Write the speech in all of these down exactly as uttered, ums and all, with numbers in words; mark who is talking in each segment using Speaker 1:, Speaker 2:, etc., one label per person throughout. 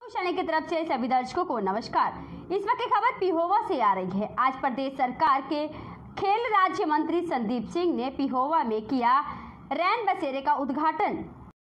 Speaker 1: Channel की तरफ से सभी दर्शकों को नमस्कार। इस वक्त की खबर पिहोवा से आ रही है। आज प्रदेश सरकार के खेल राज्य मंत्री संदीप सिंह ने पिहोवा में किया रैन बसेरे का उद्घाटन।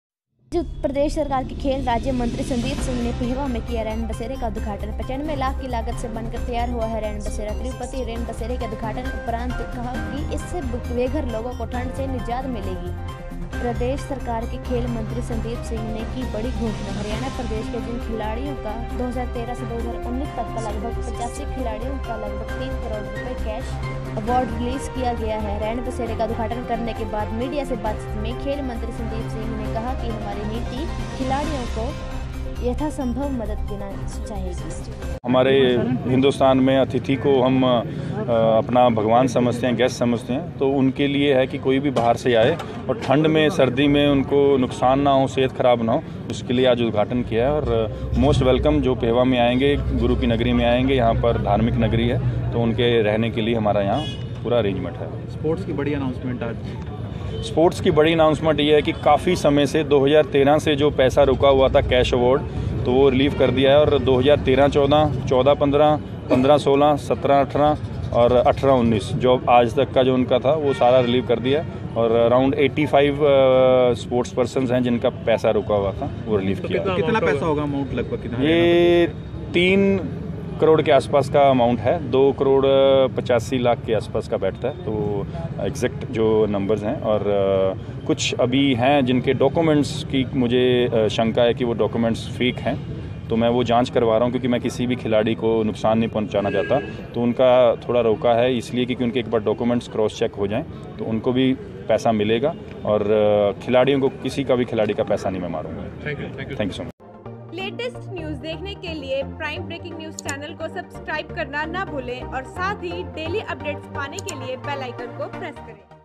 Speaker 2: प्रदेश सरकार के खेल राज्य मंत्री संदीप सिंह ने पिहोवा में किया रैन बसेरे का उद्घाटन। पचानवे लाख की लागत से बनकर तैयार हुआ है रैन बसेरा। तिरुपति रैन बसेरे के उद्घाटन उपरांत कहा कि इससे बेघर लोगों को ठंड से निजात मिलेगी। प्रदेश सरकार के खेल मंत्री संदीप सिंह ने की बड़ी घोषणा। हरियाणा प्रदेश के जिन खिलाड़ियों का दो हज़ार तेरह से दो हज़ार उन्नीस तक का लगभग पचासी खिलाड़ियों का लगभग तीन करोड़ रुपए कैश अवार्ड रिलीज किया गया है। रैन बसेरे का उद्घाटन करने के बाद मीडिया से बातचीत में खेल मंत्री संदीप सिंह ने कहा कि हमारी नीति खिलाड़ियों को यथासंभव मदद देना चाहिए।
Speaker 3: हमारे हिंदुस्तान में अतिथि को हम अपना भगवान समझते हैं, गेस्ट समझते हैं, तो उनके लिए है कि कोई भी बाहर से आए और ठंड में सर्दी में उनको नुकसान ना हो, सेहत खराब ना हो, उसके लिए आज उद्घाटन किया है। और मोस्ट वेलकम जो पिहोवा में आएंगे, गुरु की नगरी में आएंगे, यहाँ पर धार्मिक नगरी है, तो उनके रहने के लिए हमारा यहाँ पूरा अरेंजमेंट है।
Speaker 4: स्पोर्ट्स की बड़ी अनाउंसमेंट आज
Speaker 3: स्पोर्ट्स की बड़ी अनाउंसमेंट ये है कि काफ़ी समय से दो हज़ार तेरह से जो पैसा रुका हुआ था कैश अवार्ड, तो वो रिलीव कर दिया है। और दो हज़ार तेरह चौदह, चौदह पंद्रह, पंद्रह सोलह, सत्रह अठारह और अठारह उन्नीस जो आज तक का जो उनका था वो सारा रिलीव कर दिया। और अराउंड पचासी स्पोर्ट्स पर्सन्स हैं जिनका पैसा रुका हुआ था, वो रिलीव किया।
Speaker 4: कितना, कितना पैसा होगा अमाउंट लगभग कितना?
Speaker 3: ये तीन करोड़ के आसपास का अमाउंट है। दो करोड़ पचासी लाख के आसपास का बैठता है, तो एग्जैक्ट जो नंबर्स हैं। और कुछ अभी हैं जिनके डॉक्यूमेंट्स की मुझे शंका है कि वो डॉक्यूमेंट्स फेक हैं, तो मैं वो जांच करवा रहा हूँ, क्योंकि मैं किसी भी खिलाड़ी को नुकसान नहीं पहुँचाना चाहता। तो उनका थोड़ा रोका है इसलिए क्योंकि उनके एक बार डॉक्यूमेंट्स क्रॉस चेक हो जाएं तो उनको भी पैसा मिलेगा। और खिलाड़ियों को, किसी का भी खिलाड़ी का पैसा नहीं मैं मारूंगा।
Speaker 4: Thank you
Speaker 3: thank you so much.
Speaker 5: Latest news देखने के लिए प्राइम ब्रेकिंग न्यूज चैनल को सब्सक्राइब करना ना भूलें और साथ ही डेली अपडेट्स पाने के लिए बेल आइकन को प्रेस करें।